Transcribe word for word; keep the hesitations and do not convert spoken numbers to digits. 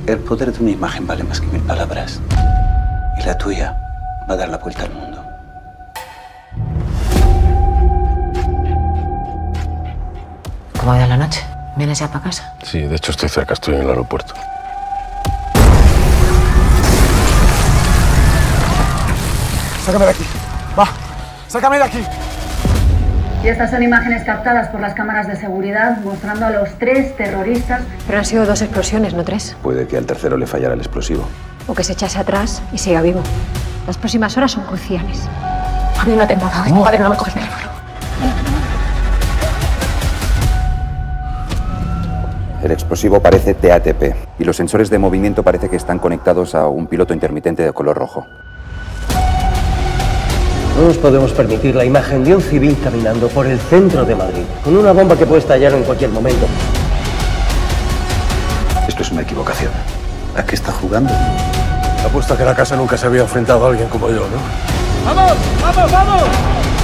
El poder de una imagen vale más que mil palabras. Y la tuya va a dar la vuelta al mundo. ¿Cómo ha ido la noche? ¿Vienes ya para casa? Sí, de hecho estoy cerca, estoy en el aeropuerto. Sácame de aquí. Va, sácame de aquí. Y estas son imágenes captadas por las cámaras de seguridad mostrando a los tres terroristas. Pero han sido dos explosiones, no tres. Puede que al tercero le fallara el explosivo. O que se echase atrás y siga vivo. Las próximas horas son cruciales. A mí no tengo nada. No. Padre, no me coges el teléfono. El explosivo parece T A T P y los sensores de movimiento parece que están conectados a un piloto intermitente de color rojo. No nos podemos permitir la imagen de un civil caminando por el centro de Madrid, con una bomba que puede estallar en cualquier momento. Esto es una equivocación. ¿A qué está jugando? Apuesto a que la casa nunca se había enfrentado a alguien como yo, ¿no? ¡Vamos! ¡Vamos! ¡Vamos!